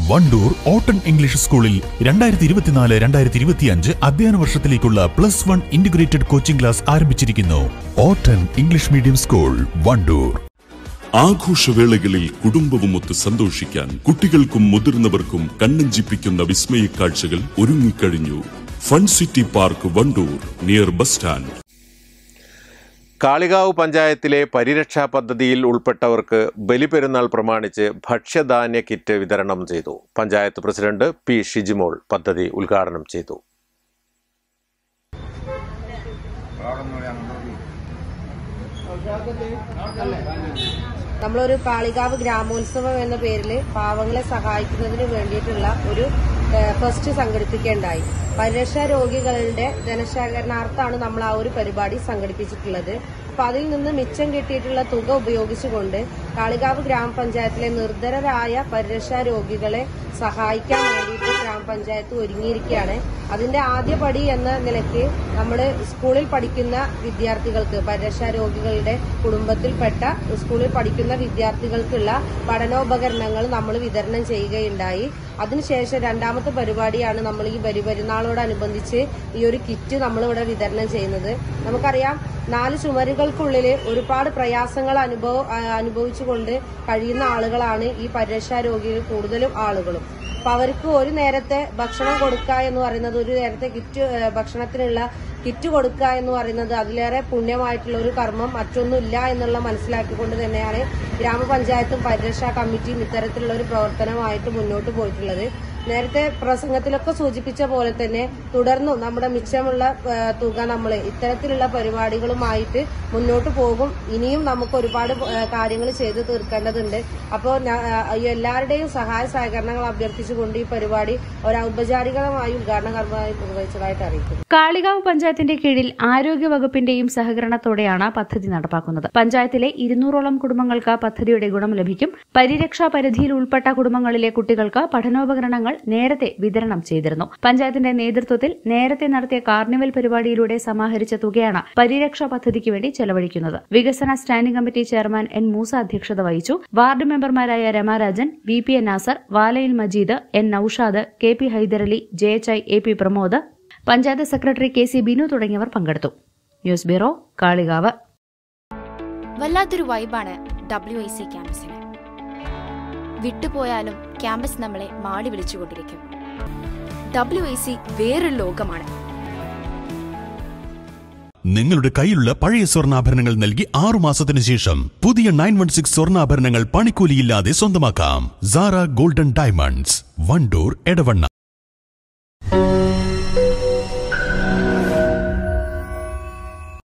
Wandoor ഓട്ടൺ English സ്കൂളിൽ 2024-2025 അധ്യയന വർഷത്തിലേക്കുള്ള +1 integrated coaching class ആരംഭിച്ചിരിക്കുന്നു. ഓട്ടൺ ഇംഗ്ലീഷ് മീഡിയം സ്കൂൾ, വണ്ടൂർ. ആഘോഷവേളകളിൽ കുടുംബവുമൊത്ത് സന്തോഷിക്കാൻ കുട്ടികൾക്കും മുതിർന്നവർക്കും കണ്ണഞ്ചിപ്പിക്കുന്ന വിസ്മയ കാഴ്ചകൾ ഒരുങ്ങിക്കഴിഞ്ഞു. Fun city park, Wandoor, near bus stand. Kalikavu പഞ്ചായത്തിലെ പരിരക്ഷാ പദ്ധതിയിൽ ഉൾപ്പെട്ടവർക്ക് ബലിപെരുന്നാൾ പ്രമാണിച്ച് ഭക്ഷ്യധാന്യ കിറ്റ് വിതരണം ചെയ്തു. പഞ്ചായത്ത് പ്രസിഡന്റ് പി ഷിജിമോൾ പദ്ധതി ഉദ്ഘാടനം ചെയ്തു. നമ്മളൊരു കാളികാവ് ഗ്രാമോത്സവം എന്ന പേരിൽ പാവങ്ങളെ സഹായിക്കുന്നതിന് വേണ്ടിയിട്ടുള്ള ഒരു ഫസ്റ്റ് സംഘടിപ്പിക്കേണ്ടായി. പരിരക്ഷാ രോഗികളുടെ ധനശേഖരണാർത്ഥാണ് നമ്മൾ ആ ഒരു പരിപാടി സംഘടിപ്പിച്ചിട്ടുള്ളത്. അപ്പൊ അതിൽ നിന്ന് മിച്ചം കിട്ടിയിട്ടുള്ള തുക ഉപയോഗിച്ചുകൊണ്ട് കാളികാവ് ഗ്രാമപഞ്ചായത്തിലെ നിർധനരായ പരിരക്ഷാ രോഗികളെ സഹായിക്കാൻ വേണ്ടിയിട്ട് ഗ്രാമപഞ്ചായത്ത് ഒരുങ്ങിയിരിക്കുകയാണ്. അതിന്റെ ആദ്യപടി എന്ന നിലയ്ക്ക് നമ്മൾ സ്കൂളിൽ പഠിക്കുന്ന വിദ്യാർത്ഥികൾക്ക്, പരിരക്ഷാ രോഗികളുടെ കുടുംബത്തിൽപ്പെട്ട സ്കൂളിൽ പഠിക്കുന്ന വിദ്യാർത്ഥികൾക്കുള്ള പഠനോപകരണങ്ങൾ നമ്മൾ വിതരണം ചെയ്യുകയുണ്ടായി. അതിനുശേഷം രണ്ടാമത്തെ പരിപാടിയാണ് നമ്മൾ ഈ ബലിപെരുന്നാളോടനുബന്ധിച്ച് ഈ ഒരു കിറ്റ് നമ്മളിവിടെ വിതരണം ചെയ്യുന്നത്. നമുക്കറിയാം, 4 ചുമരുകൾക്കുള്ളിൽ ഒരുപാട് പ്രയാസങ്ങൾ അനുഭവിച്ചുകൊണ്ട് കഴിയുന്ന ആളുകളാണ് ഈ പരിരക്ഷാ രോഗികൾ, കൂടുതലും ആളുകളും. അപ്പൊ അവർക്ക് ഒരു നേരത്തെ ഭക്ഷണം കൊടുക്കുക എന്ന് പറയുന്നത്, ഒരു നേരത്തെ ഭക്ഷണത്തിനുള്ള കിറ്റ് കൊടുക്കുക എന്ന് പറയുന്നത് അതിലേറെ പുണ്യമായിട്ടുള്ള ഒരു കർമ്മം മറ്റൊന്നുമില്ല എന്നുള്ള മനസ്സിലാക്കിക്കൊണ്ട് തന്നെയാണ് ഗ്രാമപഞ്ചായത്തും പരിരക്ഷാ കമ്മിറ്റിയും ഇത്തരത്തിലുള്ള ഒരു പ്രവർത്തനമായിട്ട് മുന്നോട്ട് പോയിട്ടുള്ളത്. നേരത്തെ പ്രസംഗത്തിലൊക്കെ സൂചിപ്പിച്ച പോലെ തന്നെ തുടർന്നും നമ്മുടെ മിച്ചമുള്ള തുക നമ്മൾ ഇത്തരത്തിലുള്ള പരിപാടികളുമായിട്ട് മുന്നോട്ട് പോകും. ഇനിയും നമുക്ക് ഒരുപാട് കാര്യങ്ങൾ ചെയ്തു തീർക്കേണ്ടതുണ്ട്. അപ്പോൾ എല്ലാവരുടെയും സഹായ സഹകരണങ്ങൾ അഭ്യർത്ഥിച്ചുകൊണ്ട് ഈ പരിപാടി ഒരു ഔപചാരികമായി ഉദ്ഘാടന കർമ്മമായി നിർവഹിച്ചതായിട്ട് അറിയിക്കുന്നു. കാളികാവ് പഞ്ചായത്തിന്റെ കീഴിൽ ആരോഗ്യ വകുപ്പിന്റെയും സഹകരണത്തോടെയാണ് പദ്ധതി നടപ്പാക്കുന്നത്. പഞ്ചായത്തിലെ 200ഓളം കുടുംബങ്ങൾക്ക് പദ്ധതിയുടെ ഗുണം ലഭിക്കും. പരിരക്ഷാ പരിധിയിൽ ഉൾപ്പെട്ട കുടുംബങ്ങളിലെ കുട്ടികൾക്ക് പഠനോപകരണങ്ങൾ നേരത്തെ വിതരണം ചെയ്തിരുന്നു. പഞ്ചായത്തിന്റെ നേതൃത്വത്തിൽ നേരത്തെ നടത്തിയ കാർണിവൽ പരിപാടിയിലൂടെ സമാഹരിച്ച തുകയാണ് പരിരക്ഷാ പദ്ധതിക്ക് വേണ്ടി ചെലവഴിക്കുന്നത്. വികസന standing committee chairman N Moosa അധ്യക്ഷത വഹിച്ചു. വാർഡ് മെമ്പർമാരായ Ramarajan, VP Nasar, Valayil Majeed, N Noushad, KP Haidarali, JHI AP Pramod, panchayat secretary KC Binu തുടങ്ങിയവർ പങ്കെടുത്തു. News bureau, Kalikavu. വല്ലാത്തൊരു വൈബാണ് WIC ക്യാമ്പസിന്. വിട്ടുപോയാലും ക്യാമ്പസ് നമ്മളെ മാടി വിളിച്ചുകൊണ്ടിരിക്കും. WIC വേറൊരു ലോകമാണ്. നിങ്ങളുടെ കയ്യിലുള്ള പഴയ സ്വർണ്ണാഭരണങ്ങൾ നൽകി 6 മാസത്തിനു ശേഷം പുതിയ 916 സ്വർണ്ണാഭരണങ്ങൾ പണിക്കൂലിയില്ലാതെ സ്വന്തമാക്കാം. Sara golden diamonds, Wandoor, Edavanna.